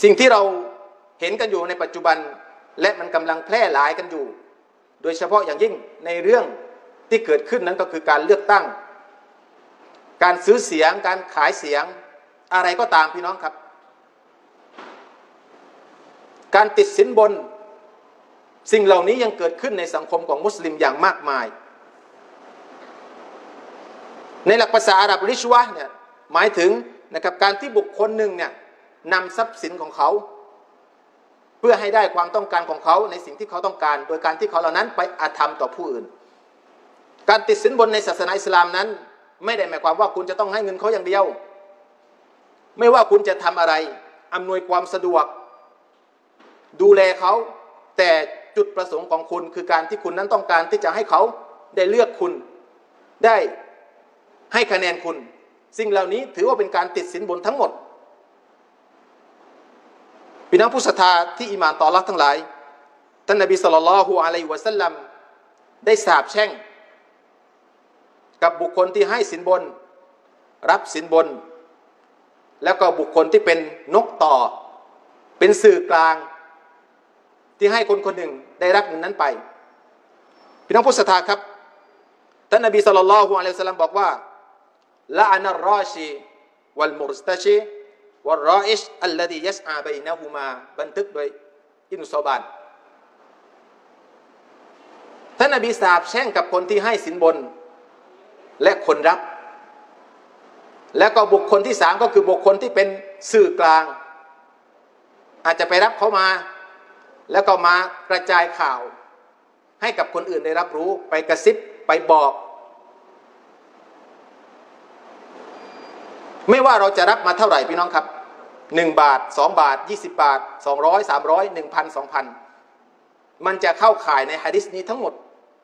สิ่งที่เราเห็นกันอยู่ในปัจจุบันและมันกำลังแพร่หลายกันอยู่โดยเฉพาะอย่างยิ่งในเรื่องที่เกิดขึ้นนั้นก็คือการเลือกตั้งการซื้อเสียงการขายเสียงอะไรก็ตามพี่น้องครับการติดสินบนสิ่งเหล่านี้ยังเกิดขึ้นในสังคมของมุสลิมอย่างมากมายในหลักภาษาอาหรับริชวะเนี่ยหมายถึงนะครับการที่บุคคลหนึ่งเนี่ยนำทรัพย์สินของเขาเพื่อให้ได้ความต้องการของเขาในสิ่งที่เขาต้องการโดยการที่เขาเหล่านั้นไปอาธรรมต่อผู้อื่นการติดสินบนในศาสนาอิสลามนั้นไม่ได้หมายความว่าคุณจะต้องให้เงินเขาอย่างเดียวไม่ว่าคุณจะทำอะไรอำนวยความสะดวกดูแลเขาแต่จุดประสงค์ของคุณคือการที่คุณนั้นต้องการที่จะให้เขาได้เลือกคุณได้ให้คะแนนคุณสิ่งเหล่านี้ถือว่าเป็นการติดสินบนทั้งหมดพี่น้องผู้ศรัทธาที่อิหม่านต่ออัลเลาะห์ทั้งหลายท่านนบีศ็อลลัลลอฮุอะลัยฮิวะซัลลัมได้สาปแช่งกับบุคคลที่ให้สินบนรับสินบนแล้วก็บุคคลที่เป็นนกต่อเป็นสื่อกลางที่ให้คนคนหนึ่งได้รับเงินนั้นไปพี่น้องผู้ศรัทธาครับท่านนบีศ็อลลัลลอฮุอะลัยฮิวะซัลลัมบอกว่าละอานัรรอชีวัลมุรสตะชีวัลรออิชอัลลดียัสอาบัยนะฮุมาบันทึกโดยอิบนุซอบานท่านนบีสาปแช่งกับคนที่ให้สินบนและคนรับแล้วก็บุคคลที่สามก็คือบุคคลที่เป็นสื่อกลางอาจจะไปรับเขามาแล้วก็มากระจายข่าวให้กับคนอื่นได้รับรู้ไปกระซิบไปบอกไม่ว่าเราจะรับมาเท่าไหร่พี่น้องครับ1 บาท2 บาท20 บาท200 300 1,000 2,000มันจะเข้าข่ายในหะดีษนี้ทั้งหมด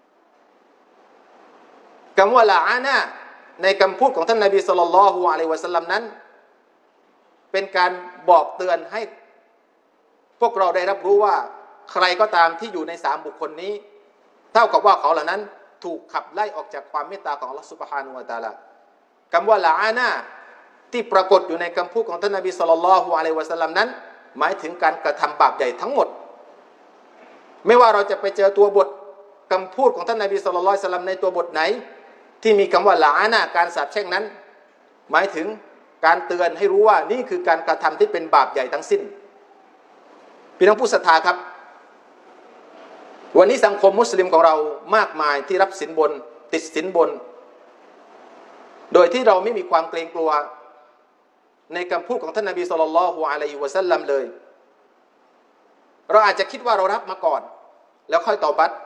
คำว่าละอานะในคำพูดของท่านนบีศ็อลลัลลอฮุอะลัยฮิวะซัลลัมนั้นเป็นการบอกเตือนให้พวกเราได้รับรู้ว่าใครก็ตามที่อยู่ใน3บุคคลนี้เท่ากับว่าเขาเหล่านั้นถูกขับไล่ออกจากความเมตตาของอัลเลาะห์ซุบฮานะฮูวะตะอาลาคำว่าละอานะที่ปรากฏอยู่ในคำพูดของท่านนบีศ็อลลัลลอฮุอะลัยฮิวะซัลลัมนั้นหมายถึงการกระทำบาปใหญ่ทั้งหมดไม่ว่าเราจะไปเจอตัวบทคำพูดของท่านนบีศ็อลลัลลอฮุอะลัยฮิวะซัลลัมในตัวบทไหนที่มีคำว่าละอานะการสาปแช่งนั้นหมายถึงการเตือนให้รู้ว่านี่คือการกระทำที่เป็นบาปใหญ่ทั้งสิ้นพี่น้องผู้ศรัทธาครับวันนี้สังคมมุสลิมของเรามากมายที่รับสินบนติดสินบนโดยที่เราไม่มีความเกรงกลัวในคำพูดของท่านนบีศ็อลลัลลอฮุอะลัยฮิวะซัลลัมเลยเราอาจจะคิดว่าเรารับมาก่อนแล้วค่อยตอบัต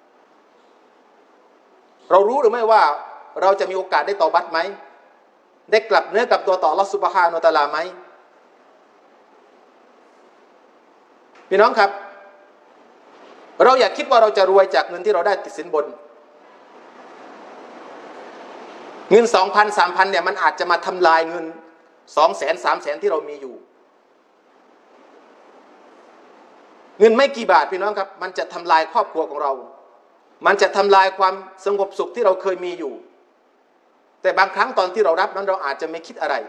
เรารู้หรือไม่ว่าเราจะมีโอกาสได้ตอบัตไหมได้กลับเนื้อกลับตัวต่ออัลเลาะห์ซุบฮานะฮูวะตะอาลาไหมพี่น้องครับเราอย่าคิดว่าเราจะรวยจากเงินที่เราได้ติดสินบนเงิน 2,000 3,000 เนี่ยมันอาจจะมาทำลายเงิน 200,000 300,000 ที่เรามีอยู่เงินไม่กี่บาทพี่น้องครับมันจะทำลายครอบครัวของเรามันจะทำลายความสงบสุขที่เราเคยมีอยู่แต่บางครั้งตอนที่เรารับนั้นเราอาจจะไม่คิดอะไร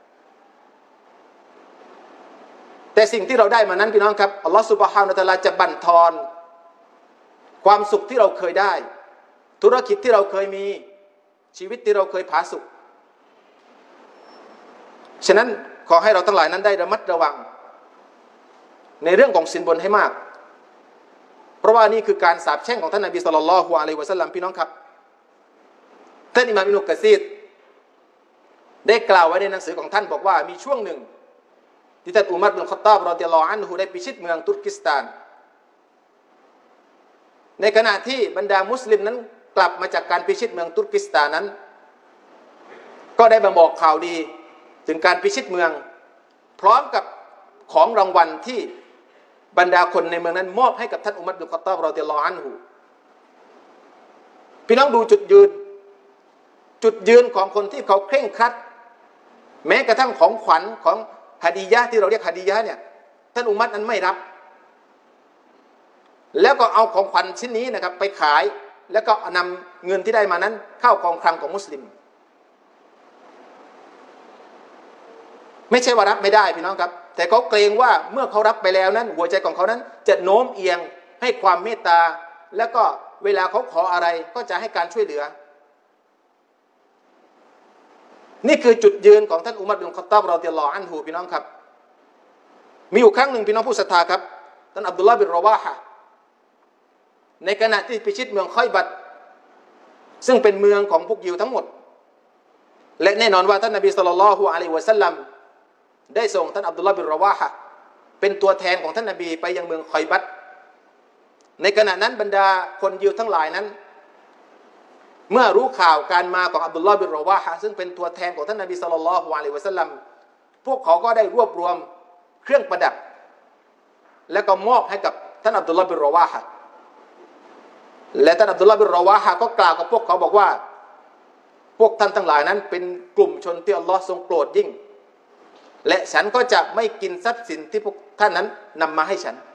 แต่สิ่งที่เราได้มานั้นพี่น้องครับอัลลอฮฺซุบฮานะฮูวะตะอาลาจะบั่นทอนความสุขที่เราเคยได้ธุรกิจที่เราเคยมีชีวิตที่เราเคยผาสุกฉะนั้นขอให้เราทั้งหลายนั้นได้ระมัดระวังในเรื่องของสินบนให้มากเพราะว่านี่คือการสาปแช่งของท่านนบีศ็อลลัลลอฮุอะลัยฮิวะซัลลัมพี่น้องครับท่านอิหม่ามอิบนุกะซีรได้กล่าวไว้ในหนังสือของท่านบอกว่ามีช่วงหนึ่งที่ท่านอุมัรบินค็อฏฏอบรอฎิยัลลอฮุอันฮุได้พิชิตเมืองตุรกิสถานในขณะที่บรรดามุสลิมนั้นกลับมาจากการพิชิตเมืองตุรกิสถานนั้นก็ได้มาบอกข่าวดีถึงการพิชิตเมืองพร้อมกับของรางวัลที่บรรดาคนในเมืองนั้นมอบให้กับท่านอุมัรบินค็อฏฏอบรอฎิยัลลอฮุอันฮุพี่น้องดูจุดยืนของคนที่เขาเคร่งครัดแม้กระทั่งของขวัญของฮะดียะห์ที่เราเรียกฮะดียะห์เนี่ยท่านอุมัรนั้นไม่รับแล้วก็เอาของขวัญชิ้นนี้นะครับไปขายแล้วก็นำเงินที่ได้มานั้นเข้ากองคลังของมุสลิมไม่ใช่ว่ารับไม่ได้พี่น้องครับแต่เขาเกรงว่าเมื่อเขารับไปแล้วนั้นหัวใจของเขานั้นจะโน้มเอียงให้ความเมตตาแล้วก็เวลาเขาขออะไรก็จะให้การช่วยเหลือนี่คือจุดยืนของท่านอุมัรบินค็อฏฏอบรอฎิยัลลอฮุอันฮุพี่น้องครับมีอยู่ครั้งหนึ่งพี่น้องผู้ศรัทธาครับท่านอับดุลลาห์บินรอวาฮะห์ในขณะที่พิชิตเมืองคอยบัตซึ่งเป็นเมืองของพวกยิวทั้งหมดและแน่นอนว่าท่านนบีศ็อลลัลลอฮุอะลัยฮิวะซัลลัมได้ส่งท่านอับดุลลาห์บินรอวาฮะห์เป็นตัวแทนของท่านนบีไปยังเมืองคอยบัตในขณะนั้นบรรดาคนยิวทั้งหลายนั้นเมื่อรู้ข่าวการมาของอับดุลลอฮ์บินรอวาฮะห์ซึ่งเป็นตัวแทนของท่านนบีศ็อลลัลลอฮุอะลัยฮิวะซัลลัมพวกเขาก็ได้รวบรวมเครื่องประดับแล้วก็มอบให้กับท่านอับดุลลอฮ์บินรอวาฮะห์และท่านอับดุลลอฮ์บินรอวาฮะห์ก็กล่าวกับพวกเขาบอกว่าพวกท่านทั้งหลายนั้นเป็นกลุ่มชนที่อัลลอฮ์ทรงโปรดยิ่งและฉันก็จะไม่กินทรัพย์สินที่พวกท่านนั้นนำมาให้ฉัน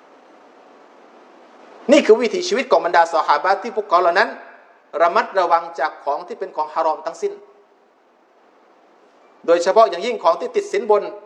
นี่คือวิถีชีวิตของบรรดาซอฮาบะห์ที่พวกเขาเหล่านั้นระมัดระวังจากของที่เป็นของฮารอมทั้งสิ้นโดยเฉพาะอย่างยิ่งของที่ติดสินบน